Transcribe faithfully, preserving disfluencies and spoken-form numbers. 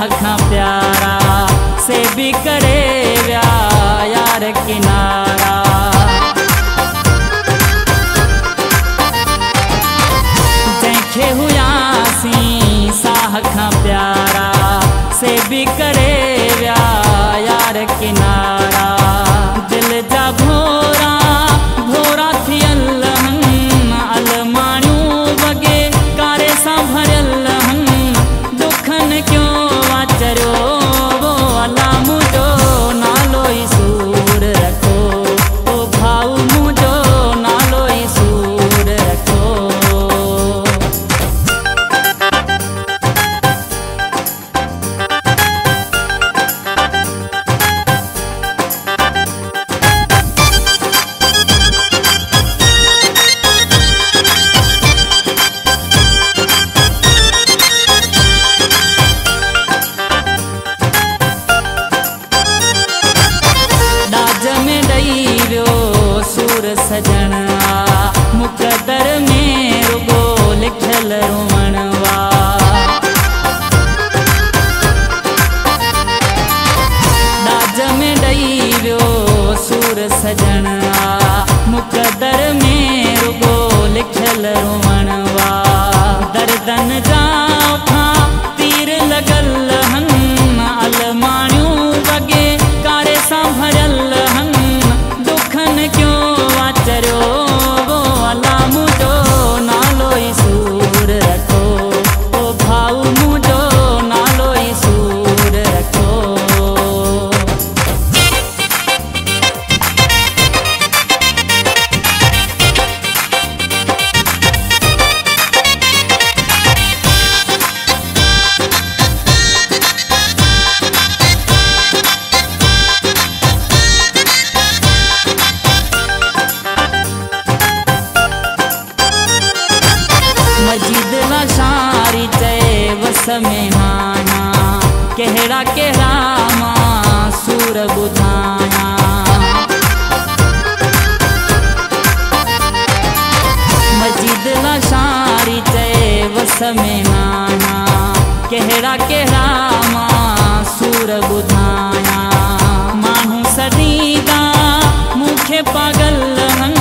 खां प्यारा से भी करे विया यार किनारा। जंहिंखे हुयासीं साह खां प्यारा से भी करे विया यार किनारा। दिल जा भोरा भोरा थियल अलमाणियूं वगे कारे सां भरियल दुखन क्यों वाचरियो वो अला मुझो नालो ई सूर रखो ओ भाऊ मुझो नालो ई सूर रखो। सजन मुक़दर में रुगो लिखल रोवणवा। दाज में ॾई वियो सूर सजन मुक़दर में रुगो लिखल रोवणवा। दर्दन जा खां तीर लॻल हन अलमाणियूं वगे कारे सां भरियल हन दुखन क्यों वाचरियो वो अला मुझो नालो ई सूर रखो ओ भाऊ मुझो नालो ई सूर रखो। मजीद लाशारी चए वस में हाना कहड़ा कहड़ा मां सूर ॿुधाया। मजीद लाशारी चए वस में हाना कहड़ा कहड़ा मां सूर ॿुधाया। माण्हू सॾींदा मूंखे पागल हन